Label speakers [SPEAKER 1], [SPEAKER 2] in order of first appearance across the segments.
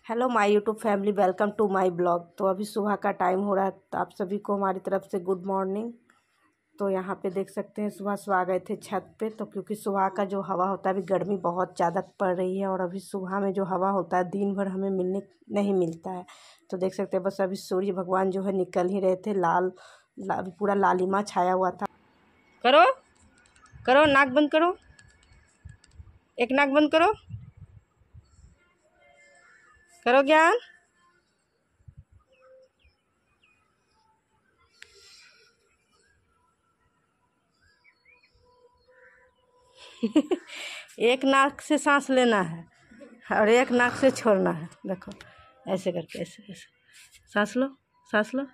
[SPEAKER 1] Hello my YouTube family, welcome to my blog. तो अभी सुबह का टाइम हो रहा है, तो आप सभी को हमारी तरफ से गुड मॉर्निंग। तो यहाँ पे देख सकते हैं सुबह सुबह आ गए थे छत पे, तो क्योंकि सुबह का जो हवा होता है, अभी गर्मी बहुत ज़्यादा पड़ रही है और अभी सुबह में जो हवा होता है दिन भर हमें नहीं मिलता है। तो देख सकते हैं बस अभी सूर्य भगवान जो है निकल ही रहे थे, पूरा लालिमा छाया हुआ था। करो करो नाक बंद करो, एक नाक बंद करो, करो ज्ञान। एक नाक से सांस लेना है और एक नाक से छोड़ना है। देखो ऐसे करके, ऐसे ऐसे सांस लो, सांस लो,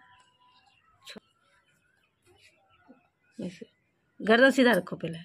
[SPEAKER 1] ऐसे गर्दन सीधा रखो पहले।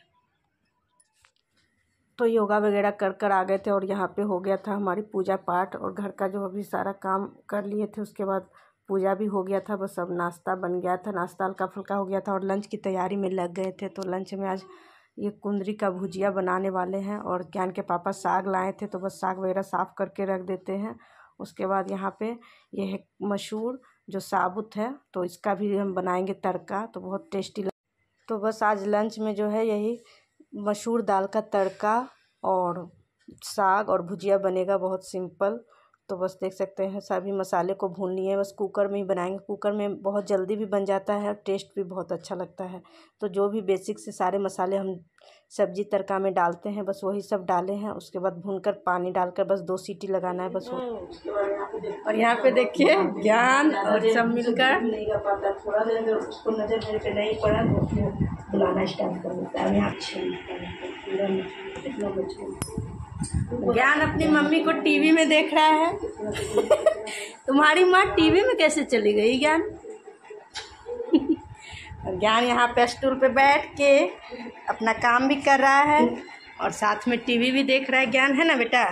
[SPEAKER 1] तो योगा वगैरह कर कर आ गए थे और यहाँ पे हो गया था हमारी पूजा पाठ और घर का जो अभी सारा काम कर लिए थे। उसके बाद पूजा भी हो गया था, बस अब नाश्ता बन गया था, नाश्ता हल्का फुल्का हो गया था और लंच की तैयारी में लग गए थे। तो लंच में आज ये कुंदरी का भुजिया बनाने वाले हैं और ज्ञान के पापा साग लाए थे, तो बस साग वगैरह साफ़ करके रख देते हैं। उसके बाद यहाँ पे ये है मसूर जो साबुत है, तो इसका भी हम बनाएंगे तड़का, तो बहुत टेस्टी। तो बस आज लंच में जो है यही मसूर दाल का तड़का और साग और भुजिया बनेगा, बहुत सिंपल। तो बस देख सकते हैं सभी मसाले को भून लिए, बस कुकर में ही बनाएंगे। कुकर में बहुत जल्दी भी बन जाता है और टेस्ट भी बहुत अच्छा लगता है। तो जो भी बेसिक से सारे मसाले हम सब्जी तड़का में डालते हैं, बस वही सब डाले हैं। उसके बाद भूनकर पानी डालकर बस 2 सीटी लगाना है, बस हो। और यहाँ पे देखिए ज्ञान और सब मिलकर थोड़ा देर उसको नजर मेरे पे नहीं पड़ा तो बुलाना स्टार्ट कर देता है। यहाँ ज्ञान अपनी मम्मी को टीवी में देख रहा है। तुम्हारी माँ टीवी में कैसे चली गई ज्ञान? और ज्ञान यहाँ पे स्टूल पे बैठ के अपना काम भी कर रहा है और साथ में टीवी भी देख रहा है। ज्ञान है ना बेटा?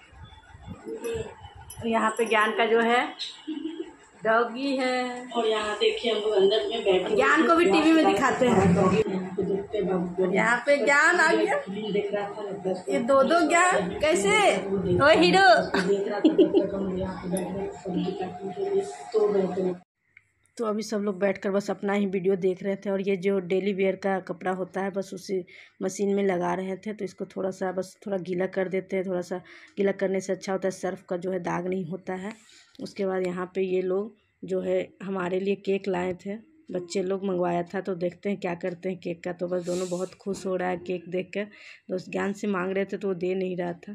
[SPEAKER 1] यहाँ पे ज्ञान का जो है डॉगी है और यहाँ देखिए हम लोग अंदर में बैठे, ज्ञान को भी टीवी में दिखाते हैं। यहाँ पे ज्ञान आ गया, ये दो ज्ञान कैसे ओ हीरो। तो अभी सब लोग बैठकर बस अपना ही वीडियो देख रहे थे और ये जो डेली वेयर का कपड़ा होता है बस उसी मशीन में लगा रहे थे। तो इसको थोड़ा सा बस थोड़ा गीला कर देते हैं, थोड़ा सा गीला करने से अच्छा होता है, सर्फ का जो है दाग नहीं होता है। उसके बाद यहाँ पे ये लोग जो है हमारे लिए केक लाए थे, बच्चे लोग मंगवाया था, तो देखते हैं क्या करते हैं केक का। तो बस दोनों बहुत खुश हो रहा है केक देखकर। तो उस ज्ञान से मांग रहे थे तो वो दे नहीं रहा था।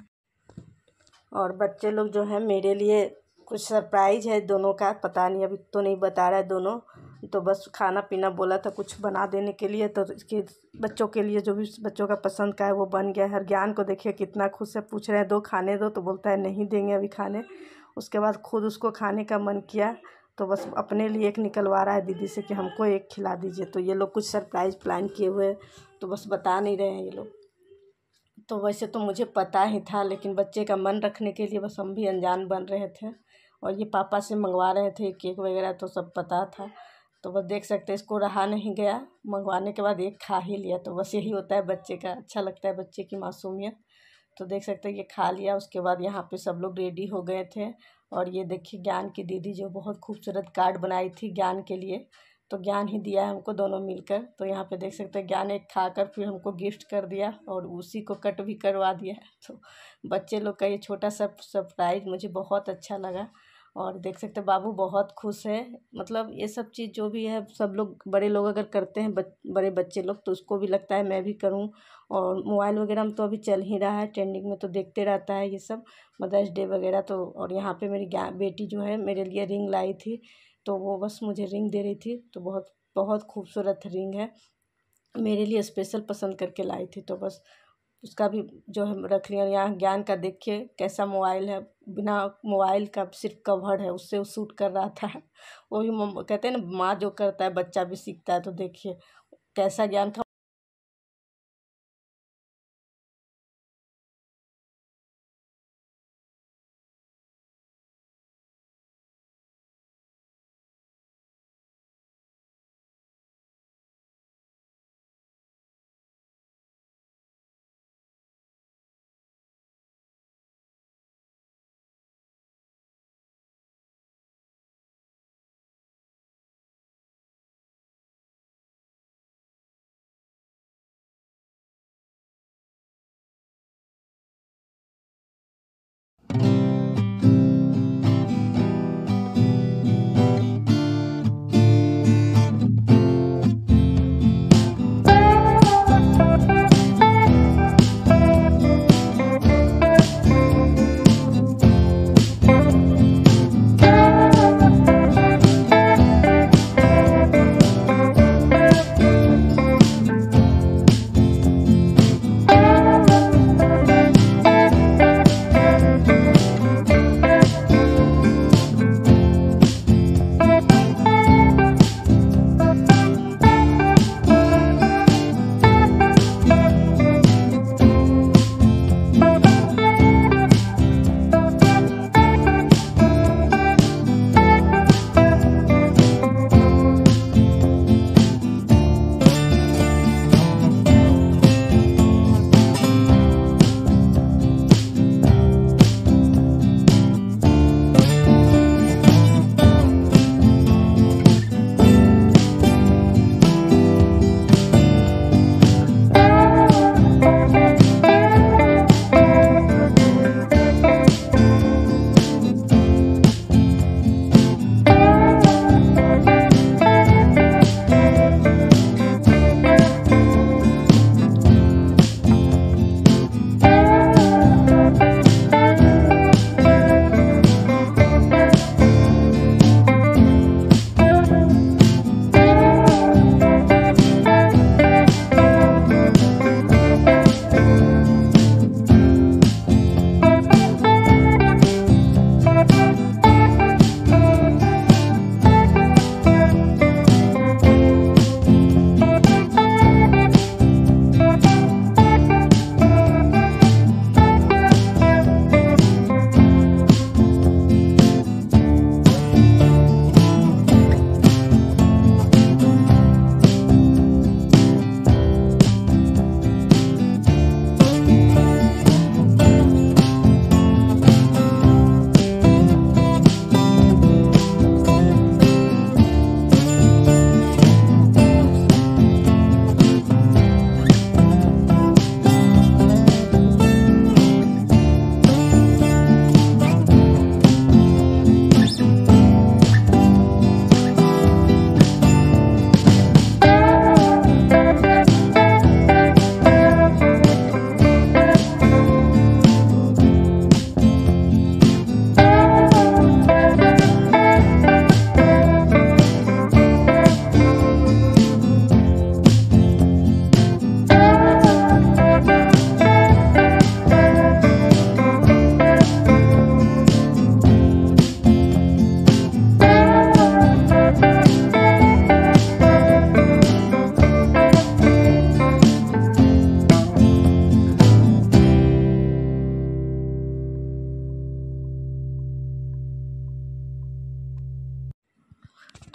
[SPEAKER 1] और बच्चे लोग जो है मेरे लिए कुछ सरप्राइज़ है दोनों का, पता नहीं अभी तो नहीं बता रहा है दोनों। तो बस खाना पीना बोला था कुछ बना देने के लिए, तो इसके बच्चों के लिए जो भी बच्चों का पसंद का है वो बन गया है। हर ज्ञान को देखिए कितना खुश है, पूछ रहे हैं दो खाने दो, तो बोलता है नहीं देंगे अभी खाने। उसके बाद खुद उसको खाने का मन किया तो बस अपने लिए एक निकलवा रहा है दीदी से कि हमको एक खिला दीजिए। तो ये लोग कुछ सरप्राइज़ प्लान किए हुए, तो बस बता नहीं रहे हैं ये लोग। तो वैसे तो मुझे पता ही था, लेकिन बच्चे का मन रखने के लिए बस हम भी अनजान बन रहे थे। और ये पापा से मंगवा रहे थे केक वगैरह, तो सब पता था। तो बस देख सकते हैं इसको रहा नहीं गया, मंगवाने के बाद एक खा ही लिया। तो बस यही होता है बच्चे का, अच्छा लगता है बच्चे की मासूमियत। तो देख सकते हैं ये खा लिया। उसके बाद यहाँ पे सब लोग रेडी हो गए थे और ये देखिए ज्ञान की दीदी जो बहुत खूबसूरत कार्ड बनाई थी ज्ञान के लिए, तो ज्ञान ही दिया है हमको दोनों मिलकर। तो यहाँ पे देख सकते हैं ज्ञान एक खाकर फिर हमको गिफ्ट कर दिया और उसी को कट भी करवा दिया। तो बच्चे लोग का ये छोटा सा सरप्राइज़ मुझे बहुत अच्छा लगा। और देख सकते हैं बाबू बहुत खुश है। मतलब ये सब चीज़ जो भी है सब लोग बड़े लोग अगर करते हैं बड़े बच्चे लोग, तो उसको भी लगता है मैं भी करूं। और मोबाइल वगैरह में तो अभी चल ही रहा है, ट्रेंडिंग में तो देखते रहता है ये सब, मदर्स डे वगैरह। तो और यहाँ पे मेरी बेटी जो है मेरे लिए रिंग लाई थी, तो वो बस मुझे रिंग दे रही थी। तो बहुत बहुत खूबसूरत रिंग है, मेरे लिए स्पेशल पसंद करके लाई थी। तो बस उसका भी जो है रख लिया। यहाँ ज्ञान का देखिए कैसा मोबाइल है, बिना मोबाइल का सिर्फ कवर है, उससे वो शूट कर रहा था। वो भी कहते हैं ना माँ जो करता है बच्चा भी सीखता है। तो देखिए कैसा ज्ञान का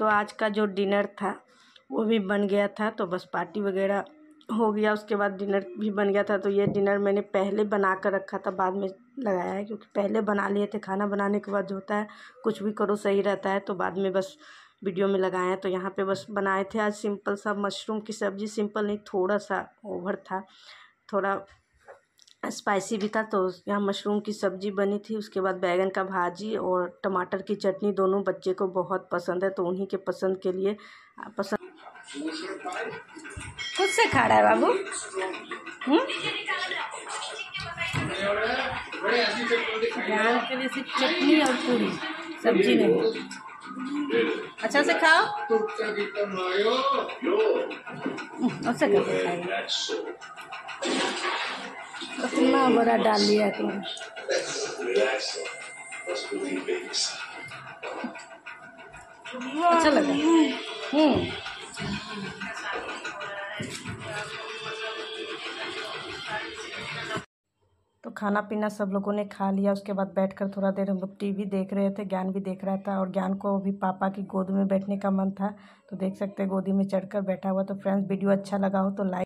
[SPEAKER 1] तो आज का जो डिनर था वो भी बन गया था, तो बस पार्टी वगैरह हो गया, उसके बाद डिनर भी बन गया था। तो ये डिनर मैंने पहले बना कर रखा था, बाद में लगाया है, क्योंकि पहले बना लिए थे। खाना बनाने के बाद जो होता है कुछ भी करो सही रहता है, तो बाद में बस वीडियो में लगाए हैं। तो यहाँ पे बस बनाए थे आज सिंपल सा मशरूम की सब्ज़ी। सिंपल नहीं, थोड़ा सा ओवर था, थोड़ा स्पाइसी भी था। तो यहाँ मशरूम की सब्ज़ी बनी थी, उसके बाद बैगन का भाजी और टमाटर की चटनी। दोनों बच्चे को बहुत पसंद है, तो उन्हीं के पसंद के लिए पसंद खुद से खा रहा है बाबू। ज्ञान के लिए सिर्फ चटनी और पूरी, सब्जी नहीं। अच्छा से खाओ, अच्छा करके खाइए। इतना बड़ा डाल लिया तुमने। अच्छा लगा। तो खाना पीना सब लोगों ने खा लिया। उसके बाद बैठकर थोड़ा देर हम लोग टीवी देख रहे थे। ज्ञान भी देख रहा था, और ज्ञान को भी पापा की गोद में बैठने का मन था, तो देख सकते हैं गोदी में चढ़कर बैठा हुआ। तो फ्रेंड्स, वीडियो अच्छा लगा हो तो लाइक